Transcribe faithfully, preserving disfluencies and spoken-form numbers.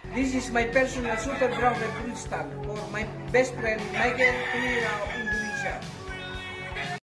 This is my personal super browser install for my best friend Michael here in